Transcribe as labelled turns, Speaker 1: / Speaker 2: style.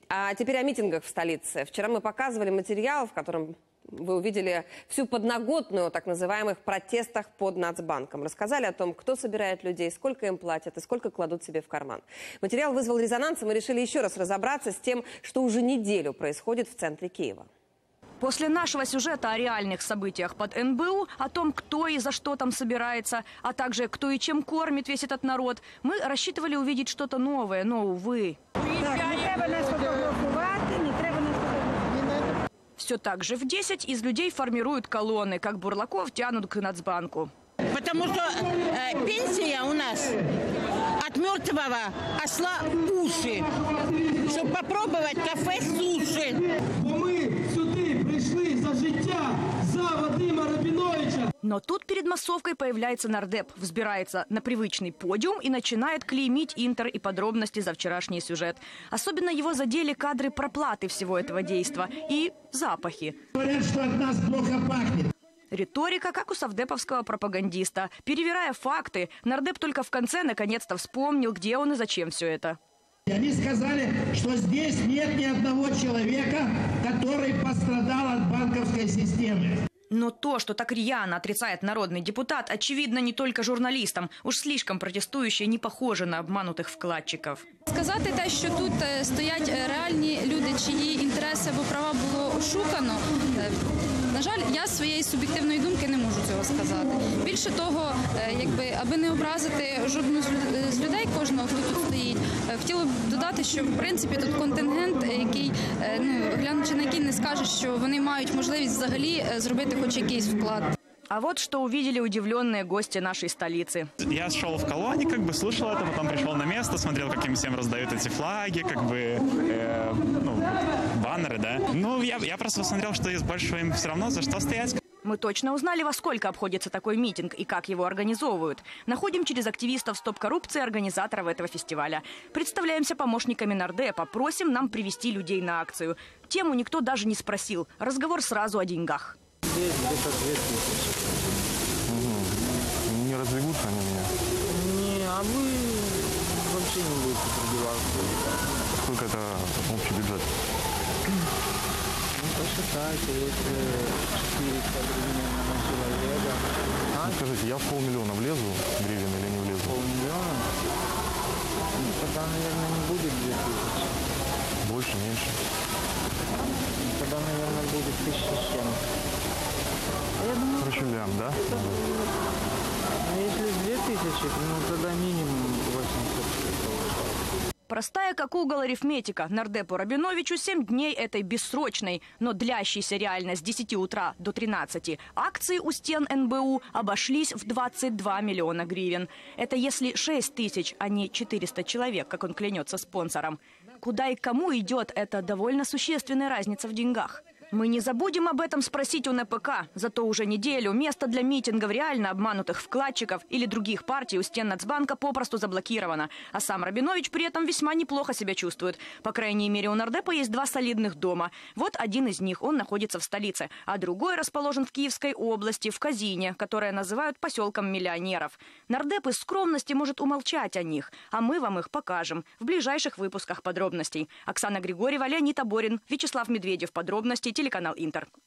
Speaker 1: А теперь о митингах в столице. Вчера мы показывали материал, в котором вы увидели всю подноготную так называемых протестах под Нацбанком. Рассказали о том, кто собирает людей, сколько им платят и сколько кладут себе в карман. Материал вызвал резонанс, и мы решили еще раз разобраться с тем, что уже неделю происходит в центре Киева.
Speaker 2: После нашего сюжета о реальных событиях под НБУ, о том, кто и за что там собирается, а также кто и чем кормит весь этот народ, мы рассчитывали увидеть что-то новое, но, увы. Все так же в 10 из людей формируют колонны, как бурлаков тянут к Нацбанку.
Speaker 3: Потому что пенсия у нас от мертвого осла уши, чтобы попробовать кафе суши.
Speaker 4: Мы сюда пришли за життя, за Вадима Рабиновича.
Speaker 2: Но тут перед массовкой появляется нардеп, взбирается на привычный подиум и начинает клеймить Интер и подробности за вчерашний сюжет. Особенно его задели кадры проплаты всего этого действа и запахи.
Speaker 4: Говорят, что от нас плохо пахнет.
Speaker 2: Риторика, как у совдеповского пропагандиста. Перевирая факты, нардеп только в конце наконец-то вспомнил, где он и зачем все это.
Speaker 4: Они сказали, что здесь нет ни одного человека, который пострадал от банковской системы.
Speaker 2: Но то, что так рьяно отрицает народный депутат, очевидно не только журналистам. Уж слишком протестующие не похожи на обманутых вкладчиков.
Speaker 5: Сказати те, що тут стоять реальні люди, чиї інтереси або права було ошукано, на жаль, я з своєї суб'єктивної думки не можу цього сказати. Більше того, аби не образити жодну з людей, кожного, хто тут стоїть, хотіла б додати, що в принципі тут контингент, який, глянучи на який не скаже, що вони мають можливість взагалі зробити хоч якийсь вклад.
Speaker 2: А вот что увидели удивленные гости нашей столицы.
Speaker 6: Я шел в колонне, слушал это, потом пришел на место, смотрел, как им всем раздают эти флаги, баннеры, да. Я просто посмотрел, что из большего им все равно за что стоять.
Speaker 2: Мы точно узнали, во сколько обходится такой митинг и как его организовывают. Находим через активистов «Стоп коррупции» организаторов этого фестиваля. Представляемся помощниками нардепа, просим нам привести людей на акцию. Тему никто даже не спросил. Разговор сразу о деньгах.
Speaker 7: Где-то 2000.
Speaker 8: Не разбегутся они меня?
Speaker 7: Не, а вы вообще не будете пробиваться.
Speaker 8: Сколько это общий бюджет?
Speaker 7: Посчитайте, если 400 гривен на человека.
Speaker 8: Скажите, я в 500 000 влезу гривен или не влезу?
Speaker 7: 500 000? Тогда, наверное, не будет 2000.
Speaker 8: Больше, меньше?
Speaker 7: Тогда, наверное, будет 1700.
Speaker 8: Короче, лям, да?
Speaker 7: Если 2000, тогда минимум 800.
Speaker 2: Простая как угол арифметика. Нардепу Рабиновичу 7 дней этой бессрочной, но длящейся реально с 10 утра до 13 акции у стен НБУ обошлись в 22 миллиона гривен. Это если 6 тысяч, а не 400 человек, как он клянется спонсором. Куда и кому идет, это довольно существенная разница в деньгах. Мы не забудем об этом спросить у НПК. Зато уже неделю место для митингов реально обманутых вкладчиков или других партий у стен Нацбанка попросту заблокировано. А сам Рабинович при этом весьма неплохо себя чувствует. По крайней мере, у нардепа есть 2 солидных дома. Вот один из них, он находится в столице, а другой расположен в Киевской области, в Казине, которое называют поселком миллионеров. Нардеп из скромности может умолчать о них, а мы вам их покажем в ближайших выпусках подробностей. Оксана Григорьева, Леонид Аборин, Вячеслав Медведев. Подробности телеканал Интер.